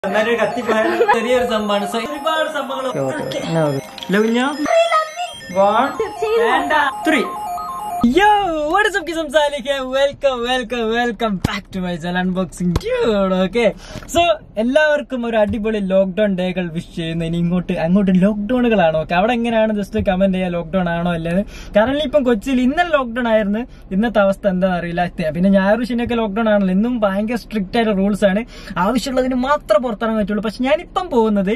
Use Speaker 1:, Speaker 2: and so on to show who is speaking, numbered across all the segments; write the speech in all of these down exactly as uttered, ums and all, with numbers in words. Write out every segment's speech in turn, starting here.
Speaker 1: ചെറിയൊരു സംഭവമാണ്. സോ ഒരുപാട് സംഭവങ്ങൾ Yo, what is up guys, I'm Salih here. Welcome, welcome, welcome back to my channel Unboxing Dude. Okay, so എല്ലാവർക്കും ഒരു അടിപൊളി ലോക്ക്ഡൌൺ ഡേകൾ വിഷ് ചെയ്യുന്നു. ഇനി ഇങ്ങോട്ട് അങ്ങോട്ട് ലോക്ക്ഡൌണുകളാണോ? ഓക്കെ, അവിടെ എങ്ങനെയാണ് ജസ്റ്റ് കമന്റ് ചെയ്യാം, ലോക്ക്ഡൌൺ ആണോ അല്ലെന്ന്. കാരണം ഇപ്പം കൊച്ചിയിൽ ഇന്നലെ ലോക്ക്ഡൌൺ ആയിരുന്നു, ഇന്നത്തെ അവസ്ഥ എന്താണെന്ന് അറിയില്ല. പിന്നെ ഞായറും ശനിയൊക്കെ ലോക്ക്ഡൌൺ ആണല്ലോ, ഇന്നും ഭയങ്കര സ്ട്രിക്റ്റ് ആയിട്ട് റൂൾസ് ആണ്. ആവശ്യമുള്ളതിന് മാത്രമേ പുറത്തിറങ്ങാൻ പറ്റുള്ളൂ. പക്ഷെ ഞാനിപ്പം പോകുന്നത്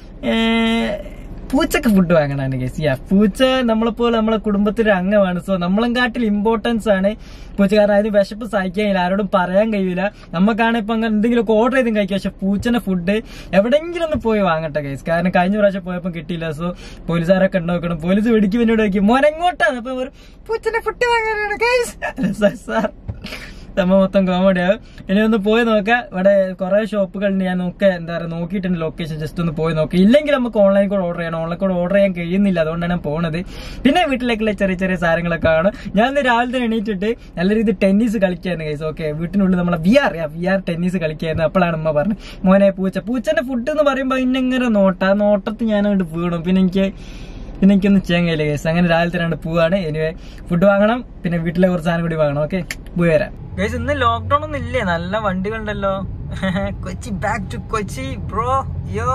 Speaker 1: പൂച്ചക്ക് ഫുഡ് വാങ്ങാനാണ് ഗൈസ്. യാ, പൂച്ച നമ്മളെപ്പോലെ നമ്മളെ കുടുംബത്തിലെ അംഗമാണ്. സോ നമ്മളെക്കാട്ടിൽ ഇമ്പോർട്ടൻസ് ആണ് പൂച്ച. കാരണം അതിന് വിശപ്പ് സഹിക്കാൻ കഴിയില്ല, ആരോടും പറയാൻ കഴിയില്ല. നമുക്കാണ് ഇപ്പൊ അങ്ങനെ എന്തെങ്കിലുമൊക്കെ ഓർഡർ ചെയ്തും കഴിക്കുക. പക്ഷെ പൂച്ചന്റെ ഫുഡ് എവിടെയെങ്കിലും ഒന്ന് പോയി വാങ്ങട്ടെ ഗൈസ്. കാരണം കഴിഞ്ഞ പ്രാവശ്യം പോയപ്പോൾ കിട്ടിയില്ല. സോ പോലീസുകാരൊക്കെ നോക്കണം. പോലീസ് വെടിക്കും എന്നോട് ചോദിക്കും, മോൻ എങ്ങോട്ടാണ്? അപ്പൊ ഒരു പൂച്ചന്റെ ഫുഡ് വാങ്ങാനാണ് ഗൈസ്. സാർ നമ്മ മൊത്തം കോമഡിയാവും. ഇനി ഒന്ന് പോയി നോക്കാം. ഇവിടെ കുറെ ഷോപ്പുകളുണ്ട്, ഞാൻ നോക്ക എന്താ പറയുക നോക്കിയിട്ടുണ്ട് ലൊക്കേഷൻ. ജസ്റ്റ് ഒന്ന് പോയി നോക്കാം. ഇല്ലെങ്കിൽ നമുക്ക് ഓൺലൈൻ കൂടെ ഓർഡർ ചെയ്യണം. ഓൺലൈൻ കൂടെ ഓർഡർ ചെയ്യാൻ കഴിയുന്നില്ല, അതുകൊണ്ടാണ് ഞാൻ പോകുന്നത്. പിന്നെ വീട്ടിലേക്കുള്ള ചെറിയ ചെറിയ സാധനങ്ങളൊക്കെ കാണും. ഞാൻ ഇന്ന് രാവിലെ തന്നെ എണീറ്റിട്ട് നല്ല രീതിയിൽ ടെന്നീസ് കളിക്കായിരുന്നു ഗൈസ്. ഓക്കെ, വീട്ടിനുള്ളിൽ നമ്മളെ V R V R tennis കളിക്കായിരുന്നു. അപ്പോഴാണ് ഉമ്മ പറഞ്ഞത്, മോനെ പൂച്ച പൂച്ചന്റെ ഫുഡ് എന്ന് പറയുമ്പോൾ ഇന്നെങ്ങനെ നോട്ട ആ നോട്ടത്തിൽ ഞാനങ്ങോട്ട് വീണു. പിന്നെ എനിക്ക് പിന്നെ എനിക്കൊന്നും ചെയ്യാൻ കഴിയില്ല ഗൈസ്. അങ്ങനെ രാവിലെ തന്നെ പോവാണ്. എനിവേ ഫുഡ് വാങ്ങണം, പിന്നെ വീട്ടിലെ കുറച്ച് സാധനം കൂടി വാങ്ങണം. ഓക്കെ, പോയി വരാം ഗൈസ്. ഇന്ന് ലോക്ക്ഡൌൺ ഒന്നും ഇല്ലേ, നല്ല വണ്ടികളുണ്ടല്ലോ. Kochi back to Kochi bro. Yo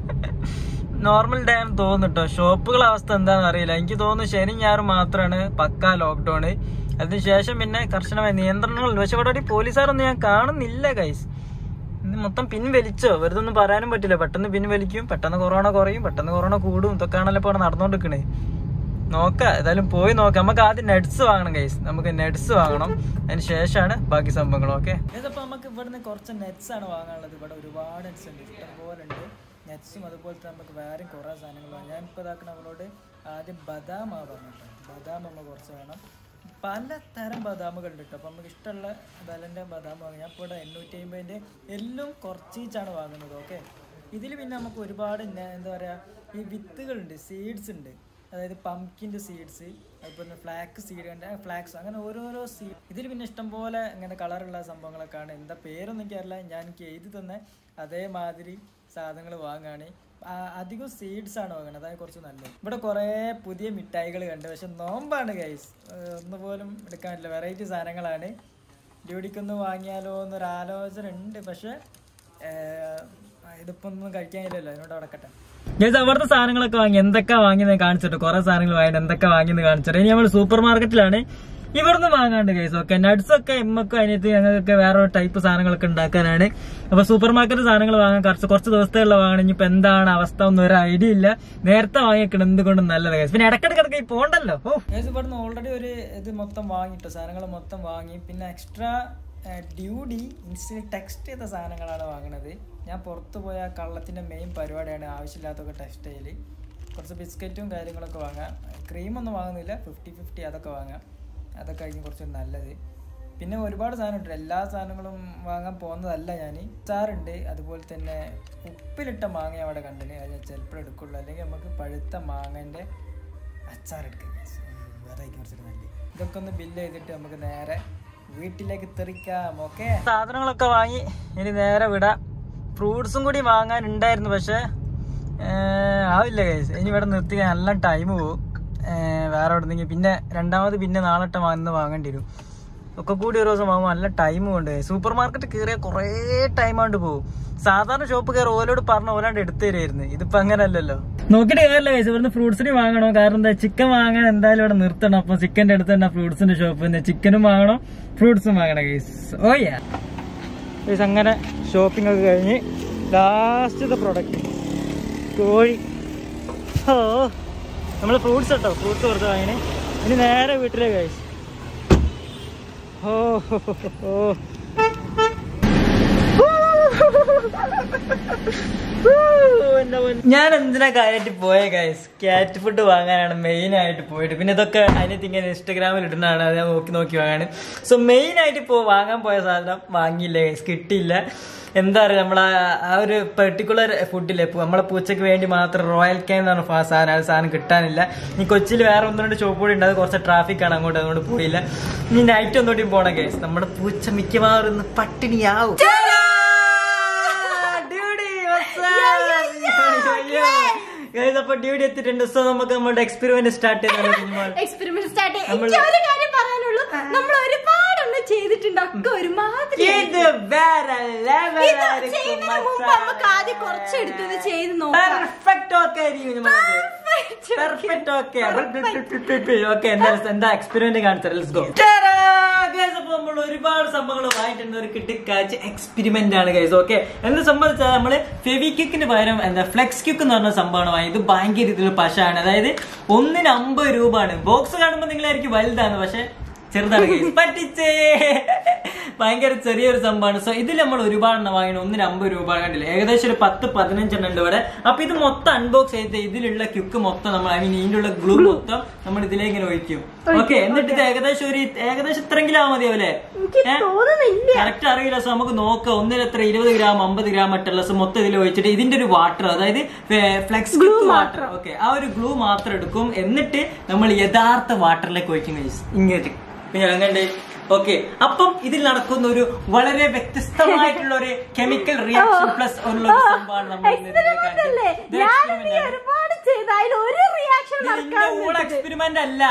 Speaker 1: normal day ആണെന്ന് തോന്നുട്ടോ. ഷോപ്പുകളുടെ അവസ്ഥ എന്താണെന്ന് അറിയില്ല. എനിക്ക് തോന്നുന്നു ശനി ഞായർ മാത്രമാണ് പക്കാ ലോക്ക്ഡൌണ്. അതിനുശേഷം പിന്നെ കർശനമായ നിയന്ത്രണങ്ങളുണ്ട്. പക്ഷെ ഇവിടെ പോലീസുകാരൊന്നും ഞാൻ കാണുന്നില്ല ഗൈസ്. ഇന്ന് മൊത്തം പിൻവലിച്ചോ? വെറുതെ ഒന്നും പറയാനും പറ്റില്ല. പെട്ടെന്ന് പിൻവലിക്കും, പെട്ടെന്ന് കൊറോണ കുറയും, പെട്ടെന്ന് കൊറോണ കൂടും. ഇതൊക്കെയാണല്ലോ ഇപ്പോൾ നടന്നുകൊണ്ടിരിക്കണേ. നോക്കാം, ഏതായാലും പോയി നോക്കാം. നമുക്ക് ആദ്യം നെറ്റ്സ് വാങ്ങണം ഗൈസ്. നമുക്ക് നെറ്റ്സ് വാങ്ങണം, അതിന് ശേഷമാണ് ബാക്കി സംഭവങ്ങൾ. ഓക്കെ, ഇതിപ്പോ നമുക്ക് ഇവിടുന്ന് കുറച്ച് നെറ്റ്സ് ആണ് വാങ്ങാനുള്ളത്. ഇവിടെ ഒരുപാട് നെറ്റ്സ് ഉണ്ട്, ഇഷ്ടംപോലെ ഉണ്ട് നെറ്റ്സും. അതുപോലത്തെ നമുക്ക് വേറെയും കുറേ സാധനങ്ങൾ വാങ്ങാം. ഞാൻ ഇപ്പോൾ ഇതാക്കണം അവരോട് ആദ്യം ബദാമാണ് പറഞ്ഞിട്ട്. ബദാം നമ്മൾ കുറച്ച് വേണം. പലതരം ബദാമുകളുണ്ട് കേട്ടോ. അപ്പോൾ നമുക്ക് ഇഷ്ടമുള്ള ബലൻ്റെ ബദാം വാങ്ങാം. ഞാൻ ഇപ്പോൾ ഇവിടെ എണ്ണൂറ്റി അമ്പതിൻ്റെ എല്ലാം കുറച്ചീച്ചാണ് വാങ്ങുന്നത്. ഓക്കെ, ഇതിൽ പിന്നെ നമുക്ക് ഒരുപാട് എന്താ പറയുക ഈ വിത്തുകളുണ്ട്, സീഡ്സ് ഉണ്ട്. അതായത് പംകിൻ്റെ സീഡ്സ്, അതുപോലെ ഫ്ലാക്സ് സീഡ് ഉണ്ട്, ഫ്ലാക്സ്, അങ്ങനെ ഓരോരോ സീഡ്. ഇതിൽ പിന്നെ ഇഷ്ടംപോലെ ഇങ്ങനെ കളറുള്ള സംഭവങ്ങളൊക്കെയാണ്. എന്താ പേരൊന്നും എനിക്കറിയില്ല. ഞാൻ എനിക്ക് എഴുതി തന്നെ അതേമാതിരി സാധനങ്ങൾ വാങ്ങുകയാണ്. അധികം സീഡ്സ് ആണ് വാങ്ങുന്നത്, അതായത് കുറച്ച് നല്ലത്. ഇവിടെ കുറേ പുതിയ മിഠായികൾ കണ്ട്, പക്ഷെ നോമ്പാണ് ഗൈസ്, ഒന്നുപോലും എടുക്കാൻ പറ്റില്ല. വെറൈറ്റി സാധനങ്ങളാണ്. ഡ്യൂഡിക്കൊന്ന് വാങ്ങിയാലോ എന്നൊരു ആലോചന ഉണ്ട്. പക്ഷെ ഇതിപ്പോ ഒന്നും കഴിക്കാനില്ലല്ലോ, അതിനോട് അടക്കട്ടെ ഗൈസ്. അവിടുത്തെ സാധനങ്ങളൊക്കെ വാങ്ങി, എന്തൊക്കെ വാങ്ങിയെന്ന് കാണിച്ചിട്ട്, കുറെ സാധനങ്ങൾ വാങ്ങിയിട്ട് എന്തൊക്കെ വാങ്ങിയെന്ന് കാണിച്ചിട്ട്. ഇനി നമ്മൾ സൂപ്പർ മാർക്കറ്റിലാണ് ഇവിടുന്ന് വാങ്ങാണ്ട് ഗൈസ്. ഓക്കെ, നട്ട്സ് ഒക്കെ എമ്മക്കും അതിനകത്ത് ഞങ്ങൾക്കൊക്കെ വേറെ ടൈപ്പ് സാധനങ്ങളൊക്കെ ഉണ്ടാക്കാനാണ്. അപ്പൊ സൂപ്പർ മാർക്കറ്റ് സാധനങ്ങൾ വാങ്ങാൻ കുറച്ച് കുറച്ച് ദിവസത്തേക്കുള്ള വാങ്ങണം. ഇനിയിപ്പോ എന്താണ് അവസ്ഥ ഒന്നും ഒരു ഐഡിയ ഇല്ല. നേരത്തെ വാങ്ങിക്കണം, എന്തുകൊണ്ടും നല്ലത് ഗൈസ്. പിന്നെ ഇടക്കിടക്കിടക്ക് പോണ്ടല്ലോ. ഓ ഗൈസ്, ഇവിടുന്ന് ഓൾറെഡി ഒരു ഇത് മൊത്തം വാങ്ങിട്ടോ, സാധനങ്ങൾ മൊത്തം വാങ്ങി. പിന്നെ എക്സ്ട്രാ ഡ്യൂഡി ഇൻസ്റ്റയിൽ ടെക്സ്റ്റ് ചെയ്ത സാധനങ്ങളാണ് വാങ്ങുന്നത്. ഞാൻ പുറത്തു പോയ കള്ളത്തിന്റെ മെയിൻ പരിപാടിയാണ് ആവശ്യമില്ലാത്തൊക്കെ ടെക്സ്റ്റ് ചെയ്യല്. കുറച്ച് ബിസ്ക്കറ്റും കാര്യങ്ങളൊക്കെ വാങ്ങാം. ക്രീമൊന്നും വാങ്ങുന്നില്ല, ഫിഫ്റ്റി ഫിഫ്റ്റി അതൊക്കെ വാങ്ങാം. അതൊക്കെ കഴിഞ്ഞ് കുറച്ച് നല്ലത്. പിന്നെ ഒരുപാട് സാധനമുണ്ട്, എല്ലാ സാധനങ്ങളും വാങ്ങാൻ പോകുന്നതല്ല ഞാൻ. അച്ചാറുണ്ട്, അതുപോലെ തന്നെ ഉപ്പിലിട്ട മാങ്ങ അവിടെ കണ്ടിന്, അത് ഞാൻ ചിലപ്പോൾ എടുക്കുള്ളൂ. അല്ലെങ്കിൽ നമുക്ക് പഴുത്ത മാങ്ങൻ്റെ അച്ചാർ എടുക്കാം, അതായിരിക്കും കുറച്ചൊരു നല്ലത്. ഇതൊക്കെ ഒന്ന് ബില്ല് ചെയ്തിട്ട് നമുക്ക് നേരെ വീട്ടിലേക്ക് തെറിക്കാം. ഓക്കെ, സാധനങ്ങളൊക്കെ വാങ്ങി ഇനി നേരെ വിടാം. ഫ്രൂട്ട്സും കൂടി വാങ്ങാനുണ്ടായിരുന്നു, പക്ഷെ ആവില്ല ഗൈസ്. ഇനി ഇവിടെ നിർത്തി നല്ല ടൈം പോകും. വേറെ എവിടെ നിന്നെങ്കിൽ പിന്നെ രണ്ടാമത് പിന്നെ നാളെ വന്ന് വാങ്ങേണ്ടി വരും. ഒക്കെ കൂടി ഒരു ദിവസം വാങ്ങുമ്പോൾ നല്ല ടൈം കൊണ്ട്. സൂപ്പർ മാർക്കറ്റ് കയറിയാൽ കുറേ ടൈം കൊണ്ട് പോകും. സാധാരണ ഷോപ്പ് കയറി ഓലോട് പറഞ്ഞ ഓലാണ്ട് എടുത്തു തരുമായിരുന്നു. ഇതിപ്പോ അങ്ങനെ അല്ലല്ലോ. നോക്കിയിട്ട് കയറില്ല ഗൈസ്. ഇവിടുന്ന് ഫ്രൂട്ട്സിന് വാങ്ങണോ, കാരണം എന്താ ചിക്കൻ വാങ്ങാൻ എന്തായാലും ഇവിടെ നിർത്തണം. അപ്പൊ ചിക്കൻ്റെ അടുത്ത് തന്നെ ഫ്രൂട്ട്സിന്റെ ഷോപ്പ് തന്നെ, ചിക്കനും വാങ്ങണം ഫ്രൂട്ട്സും വാങ്ങണം ഗൈസ്. ഓ യാ ഗൈസ്, അങ്ങനെ ഷോപ്പിംഗ് ഒക്കെ കഴിഞ്ഞ് ലാസ്റ്റത്തെ പ്രൊഡക്റ്റ് കോഴി. ഓ നമ്മള് ഫ്രൂട്ട്സ് കേട്ടോ, ഫ്രൂട്ട്സ് കുറച്ച് വാങ്ങിന്. ഇനി നേരെ വീട്ടിലേക്ക് ഗൈസ്. ഓ ഓ ഞാൻ എന്തിനാ കാര്യമായിട്ട് പോയ ഗൈസ്, ക്യാറ്റ് ഫുഡ് വാങ്ങാനാണ് മെയിൻ ആയിട്ട് പോയിട്ട്. പിന്നെ ഇതൊക്കെ അതിനകത്ത് ഇങ്ങനെ ഇൻസ്റ്റാഗ്രാമിൽ ഇടുന്നതാണ്, അത് ഞാൻ നോക്കി നോക്കി വാങ്ങാണ്. സോ മെയിൻ ആയിട്ട് പോ വാങ്ങാൻ പോയ സാധനം വാങ്ങിയില്ല ഗൈസ്, കിട്ടിയില്ല. എന്താ പറയുക, നമ്മളെ ആ ഒരു പെർട്ടിക്കുലർ ഫുഡില്ലേ, നമ്മളെ പൂച്ചയ്ക്ക് വേണ്ടി മാത്രം റോയൽ കെയിൻ എന്ന് പറഞ്ഞ സാധനം, അത് സാധനം കിട്ടാനില്ല. ഈ കൊച്ചിയിൽ വേറെ ഒന്ന് രണ്ട് ഷോപ്പ് കൂടി ഉണ്ട്, അത് കുറച്ച് ട്രാഫിക്കാണ് അങ്ങോട്ട്, അതുകൊണ്ട് പോയില്ല. ഇനി നൈറ്റ് ഒന്നുകൂടി പോകണം ഗൈസ്. നമ്മുടെ പൂച്ച മിക്കവാറും പട്ടിണിയാവും. അപ്പൊ ഡ്യൂട്ടി എത്തിയിട്ടുണ്ട്. സോ നമുക്ക് നമ്മുടെ എക്സ്പെരിമെന്റ് സ്റ്റാർട്ട് ചെയ്യാൻ
Speaker 2: എക്സ്പെരിമെന്റ് സ്റ്റാർട്ട് ചെയ്യാം. എനിക്ക് ഒരു കാര്യം പറയാനുള്ളൂ, നമ്മൾ ഒരുപാടൊന്നും ചെയ്തിട്ടുണ്ട്, ഒക്കെ ഒരുമാതിരി നമുക്ക് ആദ്യം കുറച്ചെടുത്തത് ചെയ്ത് നോക്കാം.
Speaker 1: Perfect okay perfect okay okay. എന്താ എക്സ്പെരിമെന്റ് കാണിച്ചത്? അപ്പൊ നമ്മൾ ഒരുപാട് സംഭവങ്ങൾ വാങ്ങിയിട്ടുണ്ട്. ഒരു കിട്ടിക്കാച്ച് എക്സ്പെരിമെന്റ് ആണ് ഗൈസ്. ഓക്കെ, എന്ത് സംബന്ധിച്ചാൽ നമ്മള് ഫെവിക്വിക്കിന് പകരം എന്താ ഫ്ലെക്സ് ക്വിക്ക് എന്ന് പറഞ്ഞ സംഭവമാണ് വാങ്ങിയത്. ഭയങ്കര രീതിയിൽ പശാണ്, അതായത് ഒന്നിന് അമ്പത് രൂപ ആണ്. ബോക്സ് കാണുമ്പോൾ നിങ്ങളായിരിക്കും വലുതാണ്, പക്ഷെ ചെറുതാണ് ഗൈസ്. പറ്റിച്ചേ, ഭയങ്കര ചെറിയൊരു സംഭവമാണ്. സോ ഇതിൽ നമ്മൾ ഒരുപാടെണ്ണം വാങ്ങണം. ഒന്നിന് അമ്പത് രൂപ കണ്ടില്ല, ഏകദേശം ഒരു പത്ത് പതിനഞ്ചെണ്ണം ഉണ്ട് ഇവിടെ. അപ്പൊ ഇത് മൊത്തം അൺബോക്സ് ചെയ്ത് ഇതിലുള്ള ക്യുക്ക് മൊത്തം നമ്മൾ ഐ മീൻ ഇതിലുള്ള ഗ്ലൂ മൊത്തം നമ്മൾ ഇതിലേക്ക് ഇങ്ങനെ ഒഴിക്കും. ഓക്കെ, എന്നിട്ട് ഇത് ഏകദേശം ഒരു ഏകദേശം ഇത്രയെങ്കിലും ആവാൻ മതിയാവല്ലേ? കറക്റ്റ് അറിയില്ല. സോ നമുക്ക് നോക്കാം ഒന്നിന് എത്ര ഇരുപത് ഗ്രാം അമ്പത് ഗ്രാം മറ്റുള്ള സോ മൊത്തം ഇതിൽ ഒഴിച്ചിട്ട് ഇതിന്റെ ഒരു വാട്ടർ, അതായത് ഫ്ലെക്സ് ക്വിക്ക് വാട്ടർ, ഓക്കെ, ആ ഒരു ഗ്ലൂ മാത്രം എടുക്കും. എന്നിട്ട് നമ്മൾ യഥാർത്ഥ വാട്ടറിലേക്ക് ഒഴിക്കും ഗൈസ്. ഇങ്ങനെ അങ്ങനെ. ഓക്കെ, അപ്പം ഇതിൽ നടക്കുന്ന ഒരു വളരെ വ്യത്യസ്തമായിട്ടുള്ള ഒരു കെമിക്കൽ റിയാക്ഷൻ പ്ലസ് ഉള്ള ഒരു സംഭവമാണ് നമ്മൾ എക്സ്പെരിമെന്റ് അല്ല.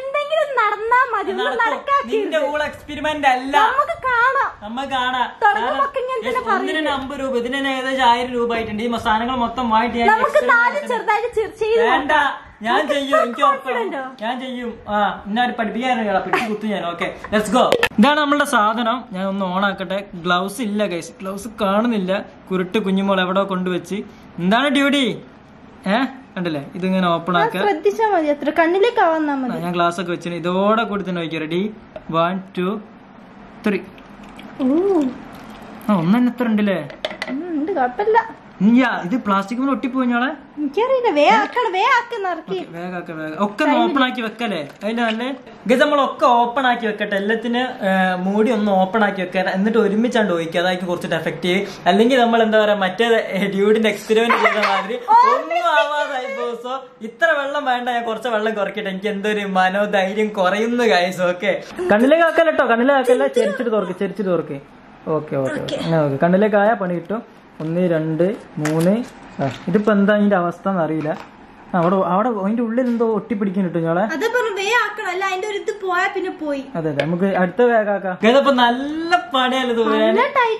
Speaker 1: നിന്റെ ഊള എക്സ്പെരിമെന്റ് അല്ല, നമുക്ക് കാണാം. ഒന്നിന് അമ്പത് രൂപ, ഇതിന് ഏകദേശം ആയിരം രൂപ ആയിട്ടുണ്ട്. ഈ സാധനങ്ങൾ മൊത്തം വാങ്ങിട്ട് വേണ്ട, ഞാൻ ചെയ്യും, എനിക്ക് ഉറപ്പുണ്ട്, ഞാൻ ചെയ്യും. ആ ഞാൻ പഠിപ്പിക്കാനാണ് പിടിച്ചു കുത്തു ഞാൻ. Okay, let's go. ഇതാണ് നമ്മളുടെ സാധനം. ഞാൻ ഒന്ന് ഓൺ ആക്കട്ടെ. ഗ്ലൗസ് ഇല്ല ഗൈസ്, ഗ്ലൗസ് കാണുന്നില്ല. കുരുട്ട് കുഞ്ഞുമോൾ എവിടെ കൊണ്ടുവച്ച്. എന്താണ് ഡ്യൂട്ടി? ഏഹ് കണ്ടില്ലേ, ഇതിങ്ങനെ ഓപ്പൺ ആക്കാം. ഞാൻ ഗ്ലാസ് ഒക്കെ വെച്ചിട്ട് ഇതോടെ കൂടി തന്നെ വയ്ക്കാം. Ready, one two three. ആ ഒന്നെ എത്ര ഉണ്ടല്ലേ? ഇത് പ്ലാസ്റ്റിക് ഒട്ടിപ്പോഞ്ഞോളെ ഒക്കെ ഓപ്പൺ ആക്കി വെക്കല്ലേ? അതിന്റെ നല്ല ഗസ് നമ്മളൊക്കെ ഓപ്പൺ ആക്കി വെക്കട്ടെ. എല്ലാത്തിന് മൂടി ഒന്ന് ഓപ്പൺ ആക്കി വെക്കാൻ, എന്നിട്ട് ഒരുമിച്ചാണ്ട് ഒഴിക്കുക. അതായിരിക്കും കുറച്ചിട്ട് എഫക്റ്റീവ്. അല്ലെങ്കിൽ നമ്മൾ എന്താ പറയാ മറ്റേ ഡ്യൂഡിന്റെ എക്സ്പെരിമെന്റ് ചെയ്ത മാതിരി ഒന്നും ആവാതായി പോകും. സോ ഇത്ര വെള്ളം വേണ്ട, ഞാൻ കുറച്ച് വെള്ളം കുറയ്ക്കട്ടെ. എനിക്ക് എന്തൊരു മനോധൈര്യം കുറയുന്നു ഗൈസ്. ഓക്കെ, കണ്ണിലേക്ക് ആക്കല്ലോ, കണ്ണിലേക്ക് ആക്കല്ല, ചെരിച്ചിട്ട് തുറക്ക്, ചെരിച്ചിട്ട് തുറക്ക്. ഓക്കെ ഓക്കെ ഓക്കെ, കണ്ണിലേക്ക് ആയാ പണി കിട്ടും. ഒന്ന് രണ്ട് മൂന്ന്. ആ ഇതിപ്പോ എന്താ ഇതിന്റെ അവസ്ഥ എന്നറിയില്ല. അവിടെ അവിടെ അതിന്റെ ഉള്ളിൽ എന്തോ ഒട്ടിപ്പിടിക്കാൻ കിട്ടും ഞങ്ങളെ. അതെ അതെ, നമുക്ക് അടുത്ത വേഗാക്കാം. ഇതിപ്പോ നല്ല പണിയല്ല ദൂരെ,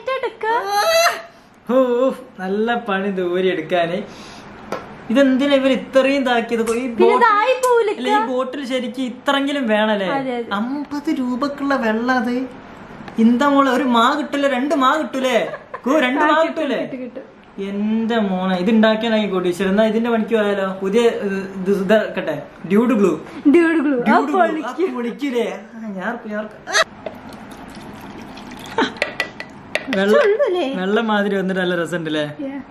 Speaker 1: നല്ല പണി ദൂരെ എടുക്കാന്. ഇതെന്തിനാ ഇവർ ഇത്രയും ഇതാക്കിയത്? ഈ ബോട്ടിൽ ശരിക്കും ഇത്രയെങ്കിലും വേണല്ലേ? അമ്പത് രൂപക്കുള്ള വെള്ളം അത് എന്താ മോളെ? ഒരു മാ കിട്ടൂലേ? രണ്ട് മാ കിട്ടൂലേ? രണ്ട് മാ കിട്ടൂലേ? എന്റെ മോനെ, ഇത് ഉണ്ടാക്കിയാനായി കോട്ടീശ്വരൻ. എന്നാ ഇതിന്റെ പണിക്ക് പോയാലോ? പുതിയ ഇതാക്കട്ടെ, ഡ്യൂഡ് ഗ്ലൂ. പൊളിക്കൂലേ? വെള്ളം മാതിരി വന്നിട്ട് നല്ല രസമുണ്ടല്ലേ?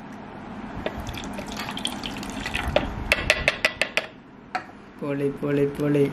Speaker 1: പൊളി പൊളി പൊളി.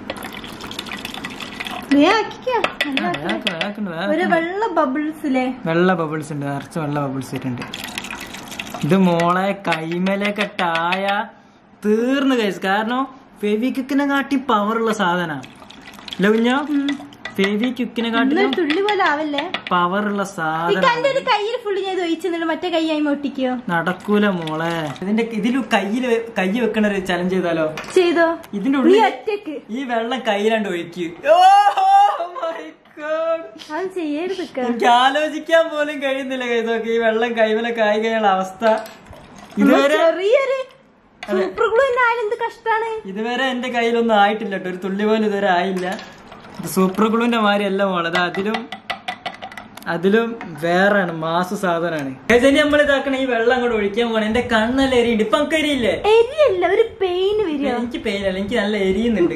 Speaker 1: വെള്ള ബബിൾസ് ഉണ്ട്, നിറച്ച് വെള്ള ബബിൾസ് ഇട്ടുണ്ട്. ഇത് മോളെ കൈമേലൊക്കെ ടായ തീർന്നു കഴിച്ചു. കാരണം ഫെവിക്വിക്കിനെ കാട്ടി പവറുള്ള സാധന ലവഞ്ഞോ. ഫെവിക്വിക്കിനെ കാട്ടി പവറുള്ള സാധനം
Speaker 2: മറ്റേ കൈ ഒട്ടിക്കോ?
Speaker 1: നടക്കൂല മോളെ. ഇതിന്റെ ഇതിൽ കയ്യില് കൈ വെക്കണ ഒരു ചലഞ്ച് ചെയ്താലോ?
Speaker 2: ചെയ്തോ?
Speaker 1: ഇതിന്റെ ഉള്ളിൽ ഈ വെള്ളം കയ്യിലാണ്ട് ഒഴിക്കും. എനിക്ക് ആലോചിക്കാൻ പോലും കഴിയുന്നില്ല കൈതൊക്കെ. ഈ വെള്ളം കൈമലൊക്കെ ആയി കഴിഞ്ഞുള്ള അവസ്ഥ. ഇതുവരെ ഇതുവരെ എന്റെ കയ്യിലൊന്നും ആയിട്ടില്ല കേട്ടോ, ഒരു തുള്ളി പോലും ഇതുവരെ ആയില്ല. സൂപ്പർ ഗ്ലൂവിന്റെ മാതിരി അല്ല മോളത്, അതിലും അതിലും വേറാണ്, മാസ സാധനമാണ്. ഇനി നമ്മൾ ഇതാക്കണ ഈ വെള്ളം അങ്ങോട്ട് ഒഴിക്കാൻ പോകണം. എന്റെ കണ്ണല്ല എരിയുണ്ട്. ഇപ്പൊ നമുക്ക് എരിയില്ലേ? എനിക്ക് പെയിൻ അല്ല, എനിക്ക് നല്ല എരിയുന്നുണ്ട്.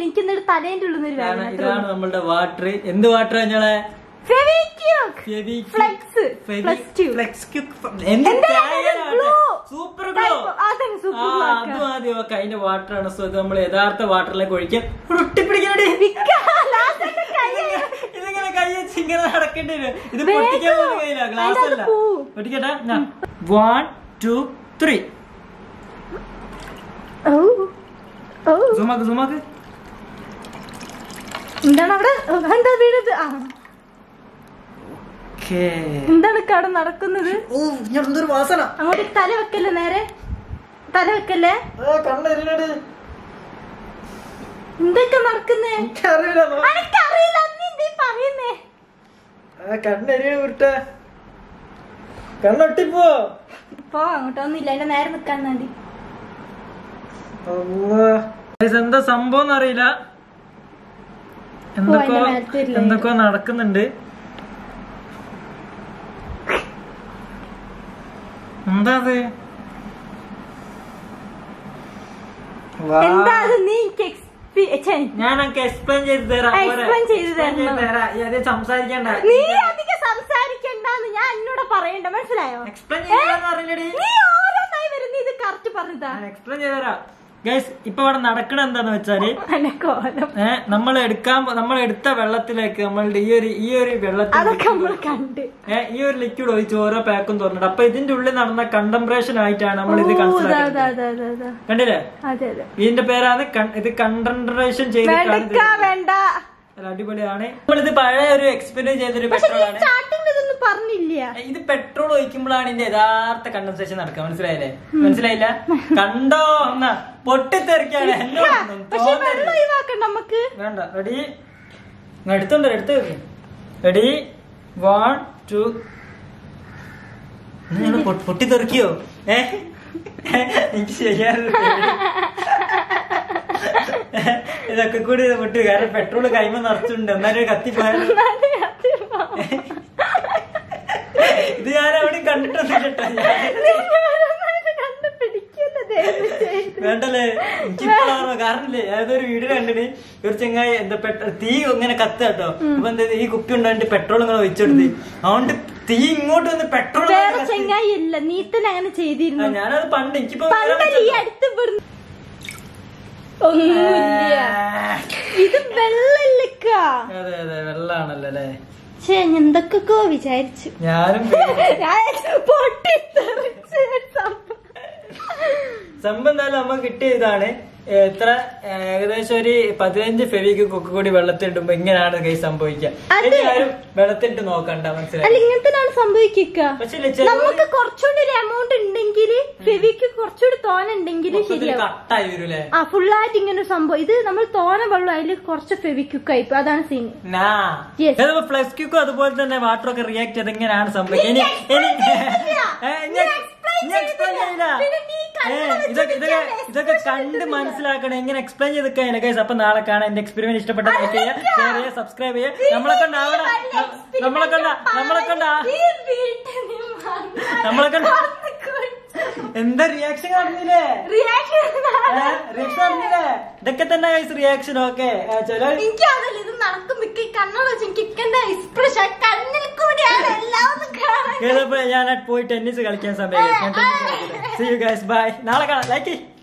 Speaker 1: ഇതാണ് നമ്മളുടെ വാട്ടർ. എന്ത് വാട്ടർ ഞങ്ങളെ? Super glue. അത് മതി. ഓക്കെ, അതിന്റെ വാട്ടറാണ്. സോ ഇത് നമ്മൾ യഥാർത്ഥ വാട്ടറിലേക്ക് ഒഴിക്കാം. ഒട്ടിപ്പിടിക്കണേ, ഇതിങ്ങനെ കൈ വെച്ച് ഇങ്ങനെ നടക്കേണ്ടി വരും. ഇത് പൊട്ടിക്കാൻ പോലും കഴിയില്ല, ഗ്ലാസ് അല്ല. പൊട്ടിക്കട്ടെ. One two three. സൂമാക്ക് സൂമാക്ക്.
Speaker 2: എന്താണ് അവിടെ? എന്താ വീട്? എന്താണ് അവിടെ നടക്കുന്നത്?
Speaker 1: എന്തൊരു വാസന.
Speaker 2: അങ്ങോട്ട് തല വെക്കല്ലേ നേരെ. തല വെക്കല്ലേ
Speaker 1: കണ്ണെരിയടി
Speaker 2: എന്തൊക്കെ നടക്കുന്നേ എനിക്കറിയില്ല നീ എന്തേ പറയുന്നേ
Speaker 1: കണ്ണെരിയ വിട്ട കണ്ണൊട്ടിപ്പോ
Speaker 2: പോ അങ്ങോട്ടൊന്നുമില്ല എന്റെ നേരെ നിക്കാൻ മതി
Speaker 1: എന്താ സംഭവം അറിയില്ല എന്തൊക്കെ എന്തൊക്കെ നടക്കുന്നുണ്ട് എന്താ അത്
Speaker 2: എന്താ നീ
Speaker 1: ഞാനൊക്കെ എക്സ്പ്ലെയിൻ ചെയ്ത് തരാം സംസാരിക്കണ്ട
Speaker 2: നീ അധികം സംസാരിക്കണ്ടെന്ന് ഞാൻ എന്നോട് പറയണ്ട മനസ്സിലായോ
Speaker 1: എക്സ്പ്ലെയിൻ ചെയ്തേ
Speaker 2: നീ ഓരോന്നായി വരുന്ന ഇത് കറക്റ്റ് പറഞ്ഞതാ
Speaker 1: എക്സ്പ്ലെയിൻ ചെയ്തരാ ഗൈസ് ഇപ്പൊ ഇവിടെ നടക്കണ എന്താന്ന് വെച്ചാല് ഏഹ് നമ്മൾ എടുക്കാൻ നമ്മൾ എടുത്ത വെള്ളത്തിലേക്ക് നമ്മളുടെ ഈ ഒരു ഈ ഒരു വെള്ളത്തിൽ ഏഹ് ഈ ഒരു ലിക്വിഡ് ഒഴിച്ച് ഓരോ പാക്കും തുറന്നിട്ട് അപ്പൊ ഇതിന്റെ ഉള്ളിൽ നടന്ന കണ്ടംപ്രേഷൻ ആയിട്ടാണ് നമ്മൾ ഇത് കൺസിഡർ കണ്ടില്ലേ ഇതിന്റെ പേരാണ് ഇത് കണ്ടംപ്രേഷൻ ചെയ്തിട്ടാണ് അടിപൊളിയാണ് നമ്മളിത് പഴയ ഒരു എക്സ്പീരിയൻസ് ചെയ്തൊരു പെട്രോളാണ്
Speaker 2: പറഞ്ഞില്ല
Speaker 1: ഇത് പെട്രോൾ ഒഴിക്കുമ്പോഴാണ് ഇതിന്റെ യഥാർത്ഥ കണ്ടൻസേഷൻ നടക്കുക മനസ്സിലായില്ലേ മനസ്സിലായില്ല കണ്ടോ എന്നാ പൊട്ടിത്തെറിക്കാണ്
Speaker 2: നമുക്ക്
Speaker 1: വേണ്ട റെഡി എടുത്തോണ്ട് എടുത്ത് റെഡി വൺ ടു പൊട്ടിത്തെറിക്കോ ഏ എനിക്ക് ശരിയാണ് ഇതൊക്കെ കൂടി പൊട്ടി കാരണം പെട്രോള് കൈമ നിറച്ചുണ്ട് എന്നാലും കത്തിപ്പോയാലും ഇത് ഞാൻ അവിടെ കണ്ടിട്ടൊന്നും വേണ്ടല്ലേ എനിക്കിപ്പോഴാണോ കാരണല്ലേ ഏതൊരു വീഡിയോ കണ്ടിന് ഒരു ചെങ്ങായി എന്താ തീ ഇങ്ങനെ കത്ത കേട്ടോ അപ്പൊ എന്താ ഈ കുപ്പി ഉണ്ടായിട്ട് പെട്രോൾ ഇങ്ങനെ ഒഴിച്ചെടുത്ത് അതുകൊണ്ട് തീ ഇങ്ങോട്ട് വന്ന് പെട്രോൾ
Speaker 2: ചെങ്ങായി ഇല്ല നീ തന്നെ അങ്ങനെ ചെയ്തിരുന്നു
Speaker 1: ഞാനത് പണ്ട് എനിക്കിപ്പോ
Speaker 2: ഇത് വെള്ളല്ലക്ക
Speaker 1: അതെ അതെ വെള്ളാണല്ലോ അല്ലേ
Speaker 2: എന്തൊക്കെയോ വിചാരിച്ചു
Speaker 1: ഞാനും സംഭവം എന്തായാലും നമ്മ കിട്ടിയ ഇതാണ് എത്ര ഏകദേശം ഒരു പതിനഞ്ച് ഫെവിക്ക് കൊക്കെ കൂടി വെള്ളത്തിൽ ഇടുമ്പോ ഇങ്ങനെയാണ് കൈ സംഭവിക്കുക എല്ലാരും വെള്ളത്തിലിട്ട് നോക്കണ്ട മനസ്സിലായി
Speaker 2: ഇങ്ങനത്തെ സംഭവിക്കുക നമുക്ക് കുറച്ചുകൂടി ഒരു എമൗണ്ട് ഉണ്ടെങ്കിൽ ഫെവിക്ക് കുറച്ചുകൂടി തോന ഉണ്ടെങ്കിൽ
Speaker 1: കട്ടായി വരൂലേ
Speaker 2: ആ ഫുള്ളായിട്ട് ഇങ്ങനെ സംഭവം ഇത് നമ്മൾ തോന വെള്ളം അതിൽ കുറച്ച് ഫെവിക്യുക്ക് ആയിപ്പോ അതാണ് സീൻ
Speaker 1: ഫ്ലക്സ് ക്യൂക്കും അതുപോലെ തന്നെ വാട്ടർ ഒക്കെ റിയാക്ട് ചെയ്ത് എങ്ങനെയാണ് സംഭവിക്കുക ഇതൊക്കെ കണ്ട് മനസ്സിലാക്കണം എങ്ങനെ എക്സ്പ്ലെയിൻ ചെയ്തൊക്കെ ഗൈസ് അപ്പൊ നാളെ കാണാൻ എന്റെ എക്സ്പെരിമെന്റ് ഇഷ്ടപ്പെട്ട ലൈക്ക് ചെയ്യുക ഷെയർ ചെയ്യുക സബ്സ്ക്രൈബ് ചെയ്യുക നമ്മളെ കണ്ട നമ്മളെ കണ്ട നമ്മളെ കണ്ട നമ്മളെ കണ്ട എന്താ റിയാക്ഷൻ കാണുന്നില്ലേ റിയാക്ഷൻ കാണുന്നില്ലേ ഇതൊക്കെ തന്നെ ഗൈസ് റിയാക്ഷൻ ഓക്കെ ചില ഞാൻ പോയി ടെന്നീസ് കളിക്കാൻ സമയം സീ യു ഗൈസ് ബൈ നാളെ കാണാം ലൈക്ക്